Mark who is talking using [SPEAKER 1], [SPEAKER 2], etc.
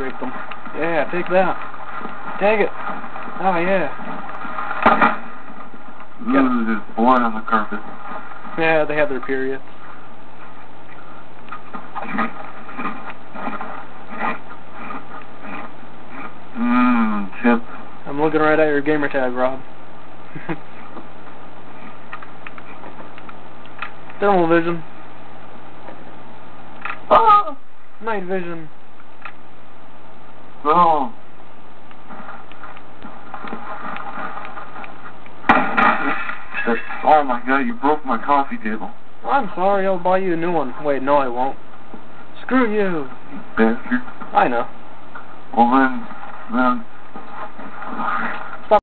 [SPEAKER 1] scraped them. Yeah, take that. Take it. Oh, yeah.
[SPEAKER 2] Ooh, there's blood on the carpet.
[SPEAKER 1] Yeah, they have their periods.
[SPEAKER 2] Chip.
[SPEAKER 1] I'm looking right at your gamer tag, Rob. Thermal vision.
[SPEAKER 2] Ah!
[SPEAKER 1] Night vision.
[SPEAKER 2] No. Oh my god, you broke my coffee table.
[SPEAKER 1] I'm sorry, I'll buy you a new one. Wait, no I won't. Screw you.
[SPEAKER 2] Bastard.
[SPEAKER 1] I know.
[SPEAKER 2] Well then